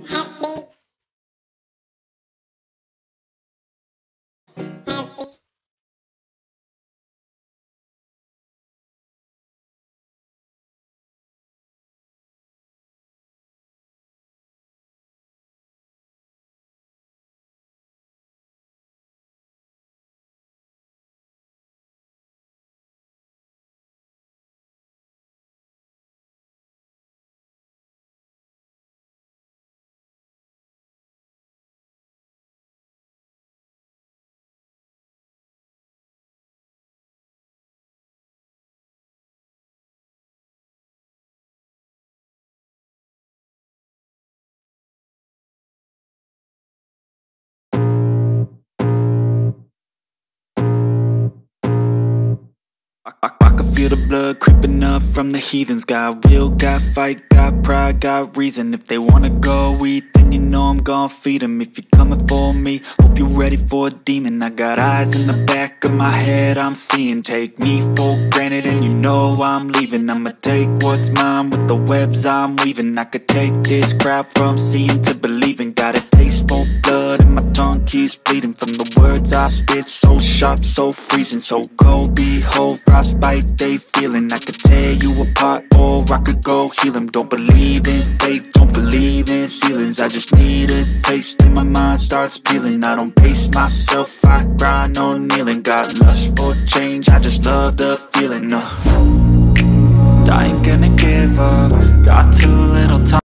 I can feel the blood creeping up from the heathens. Got will, got fight, got pride, got reason. If they wanna go eat, then you know I'm gon' feed them. If you're coming for me, hope you're ready for a demon. I got eyes in the back of my head, I'm seeing. Take me for granted and you know I'm leaving. I'ma take what's mine with the webs I'm weaving. I could take this crowd from seeing to believing. Got a taste for blood and my tongue keeps bleeding from the words I spit. So sharp, so freezing, so cold. Behold, frostbite they feeling. I could tear you apart or I could go heal them. Don't believe in fate, don't believe in ceilings. I just need a taste and my mind starts peeling. I don't pace myself, I grind on kneeling. Got lust for change, I just love the feeling. I ain't gonna give up, got too little time.